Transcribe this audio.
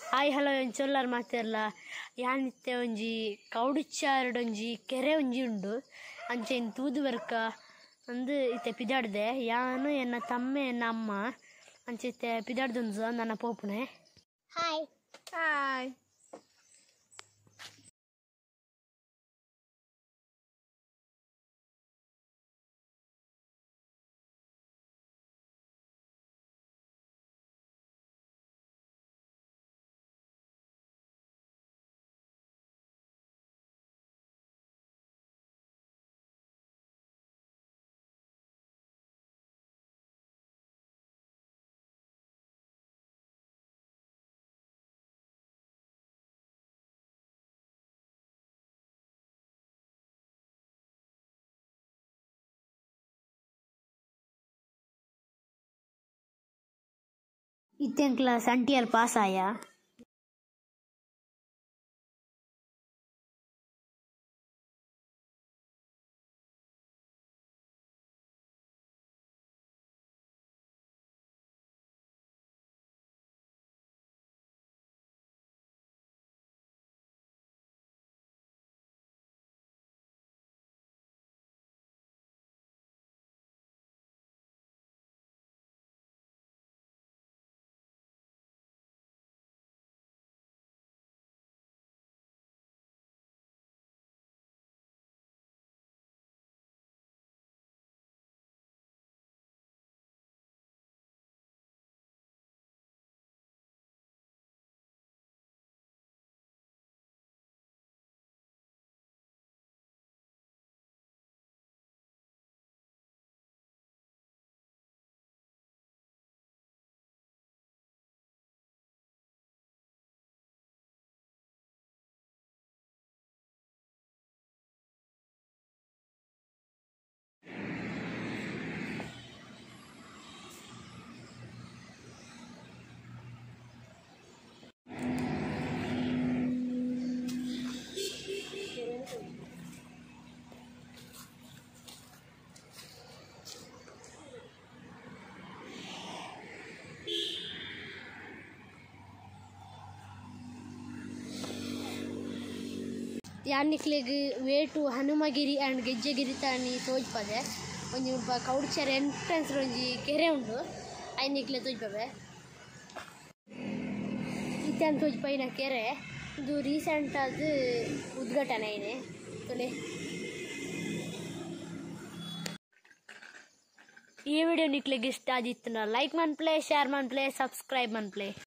Hi hello ಎಂಚೊಲ್ಲಾರು ಮಾತಾರಲ್ಲ ಯಾನಿತ್ತೆ ಒಂಜಿ ಕೌಡಿಚಾರ್ಡೊಂಜಿ ಕೆರೆ ಒಂಜಿ ಉಂಡು ಅಂಚೆನ್ ತೂದು ವರ್ಕ ಅಂದು ಇತ್ತೆ ಪಿದಾಡ್ದೆ ಯಾನು ಎನ್ನ ತಮ್ಮೆ ಎನ್ನ ಅಮ್ಮ ಅಂಚೆ ಇತ್ತೆ ಪಿದಾಡ್ದುಂಜು ನನ್ನ ಪೋಪುನೆ. ಹಾಯ್ ಹಾಯ್ ಇತ್ತೆಂಕ್ಲ ಸಂಟಿಯಲ್ ಪಾಸ್ ಆಯ. ಯಾನಿಕ್ಲೆಗ್ ವೇಟು ಹನುಮಗಿರಿ ಆ್ಯಂಡ್ ಗೆಜ್ಜೆಗಿರಿ ತಾನಿ ತೋಜ್ಪದೆ ಒಂಜಿ ಮುಲ್ಪ ಕೌಡಿಚಾರ್ ಎಂಟ್ರೆನ್ಸ್ ಒಂಜಿ ಕೆರೆ ಉಂಡು ಐನಿಕ್ಲೆ ತೋಜ್ಪವೆ. ಇತ್ತೆನ್ ತೋಜ್ಪೈನ ಕೆರೆ ಇದು ರೀಸೆಂಟ್ ಆದ್ ಉದ್ಘಾಟನೆ ಆಯ್ನೆ ತೊಲೆ. ಈ ವಿಡಿಯೋ ನಿಕ್ಲೆಗ್ ಇಷ್ಟ ಆದಿತ್ತು ಲೈಕ್ ಮನ್ಪ್ಲೆ, ಶೇರ್ ಮನ್ಪ್ಲೆ, ಸಬ್ಸ್ಕ್ರೈಬ್ ಮನ್ಪ್ಲೆ.